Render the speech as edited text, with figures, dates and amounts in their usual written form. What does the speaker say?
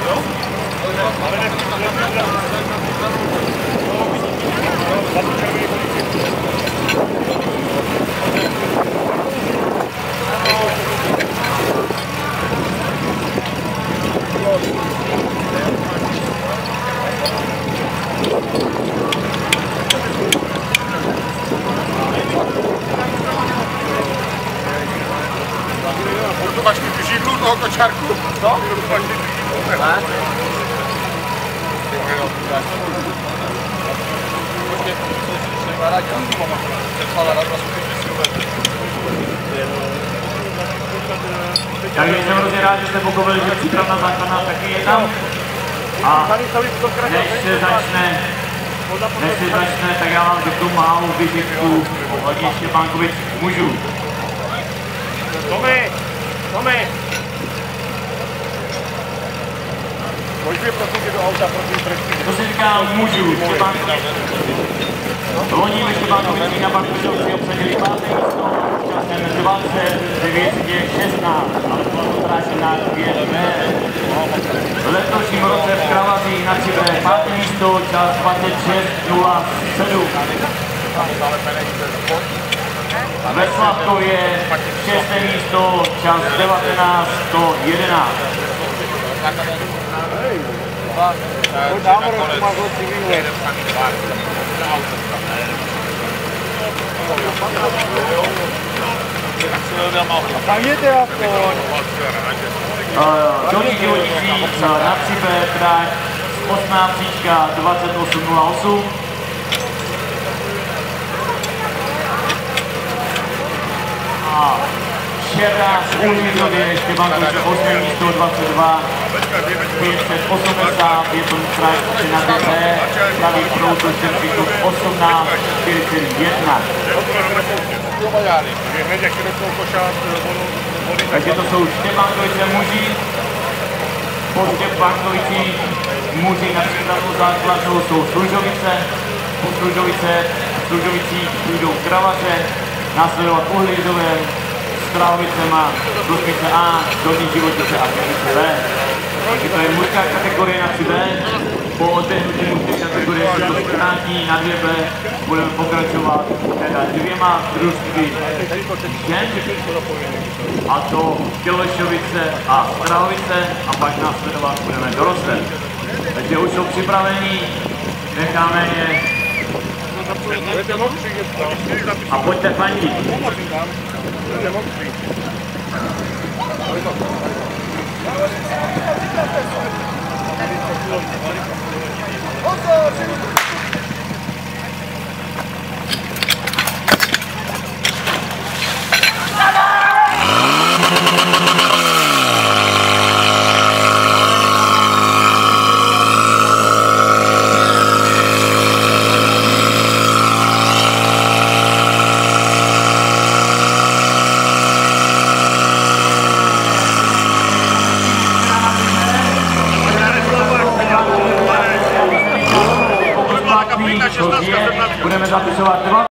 Máš ty židlu toho kočárku? Co? Máš ty židlu? Ne? Takže jsem hrozně rád, že jste pochopili, že přípravná základná taky je tam. A než se začne, tak já vám řeknu malou vizitku ohledně Štěpánkovic mužů. Tomi! Pojď mi prosím tě do auta, prosím trestí. To se říká mužů, Štěpánkovic. Loni ve Štěpánkovici na Bartošovci obsadili 5. místo, časem 29:16, ale byla to zrážená 2B. V letošním roce v Kravaří na 3B 5. místo, čas 26:07. Ve Slavkově 6. místo, čas 19:11. Dolní Životicí na 3B trať 8. příčka 28:08. A včera v Ulmizově Štěpánkovic 8. místo 22 580, je to trať 13B, pravý proud do Štěpánku 18:41. Takže to jsou Štěpánkovice muži. Po Štěpánkovici muži na přípravnou základnu jsou Služovice. Po Služovicích půjdou Kravaře, následovat Uhlířové, Stráhovicema, Kosmice A, Dolní Životice a Kosmice B. Takže to je mužská kategorie na 3B. Po odběhnutí mužské kategorie se to zkrátí na 2B. Budeme pokračovat teda 2 družstvy žen, a to Tělešovice a Strahovice, a pak následovat budeme dorostem. Takže už jsou připraveni, necháme je a pojďte fandit. Budeme zapisovat 2